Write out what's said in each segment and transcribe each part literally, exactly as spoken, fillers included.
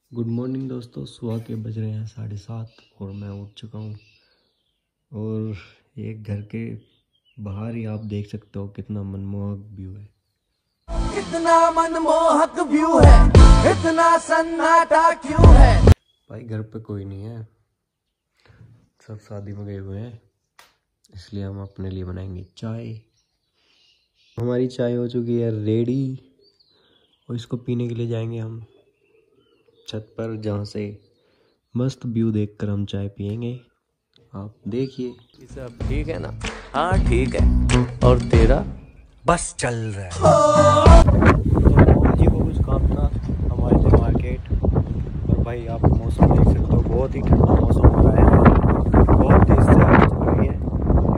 Good morning दोस्तों। सुबह के बज रहे हैं साढ़े सात और मैं उठ चुका हूँ। और एक घर के बाहर ही आप देख सकते हो कितना मनमोहक व्यू है। कितना मनमोहक व्यू है, इतना सन्नाटा क्यों है। भाई घर पे कोई नहीं है, सब शादी में गए हुए हैं, इसलिए हम अपने लिए बनाएंगे चाय। हमारी चाय हो चुकी है रेडी और इसको पीने के लिए जाएंगे हम छत पर, जहाँ से मस्त व्यू देखकर हम चाय पियेंगे। आप देखिए। सब ठीक है ना? हाँ ठीक है। और तेरा बस चल रहा है। तो जी को कुछ काम था, हमारे थे मार्केट। और भाई आप मौसम देख सकते हो, बहुत ही ठंडा मौसम हो रहा है, बहुत तेज से हवा चल रही है।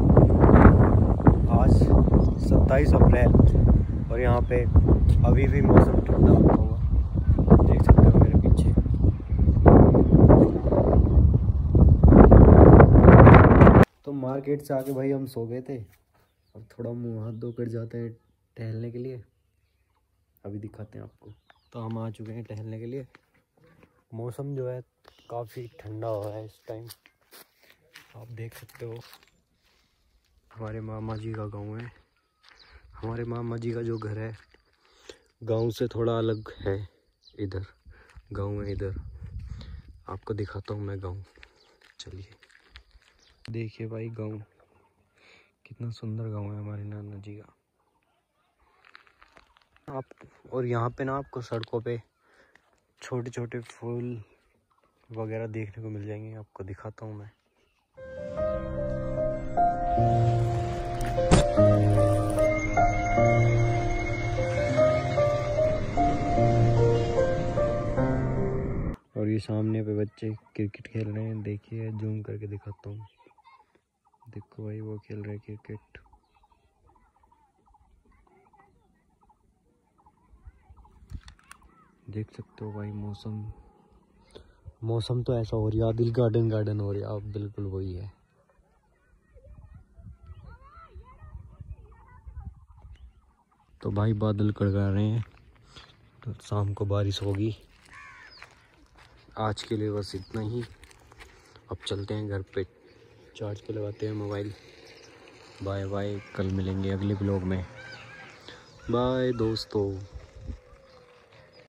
आज सत्ताईस अप्रैल और यहाँ पे अभी भी मौसम ठंडा होगा हुआ, देख सकते हो मेरे पीछे। तो मार्केट से आके भाई हम सो गए थे, अब थोड़ा मुंह हाथ धोकर जाते हैं टहलने के लिए। अभी दिखाते हैं आपको। तो हम आ चुके हैं टहलने के लिए। मौसम जो है काफ़ी ठंडा हो रहा है इस टाइम, आप देख सकते हो। हमारे मामा जी का गांव है। हमारे मामा जी का जो घर है गांव से थोड़ा अलग है। इधर गांव है, इधर आपको दिखाता हूँ मैं गांव। चलिए देखिए भाई गांव, कितना सुंदर गांव है हमारे नाना जी का। आप और यहाँ पे ना आपको सड़कों पे छोटे छोटे फूल वगैरह देखने को मिल जाएंगे, आपको दिखाता हूँ मैं। और ये सामने पे बच्चे क्रिकेट खेल रहे हैं, देखिए जूम करके दिखाता हूँ। देखो भाई वो खेल रहे हैं क्रिकेट। देख सकते हो भाई मौसम मौसम तो ऐसा हो रही है, दिल गार्डन गार्डन हो रही है, आप बिल्कुल वही है। तो भाई बादल कड़का रहे हैं, तो शाम को बारिश होगी। आज के लिए बस इतना ही। अब चलते हैं घर पे, चार्ज पे लगाते हैं मोबाइल। बाय बाय, कल मिलेंगे अगले ब्लॉग में। बाय दोस्तों।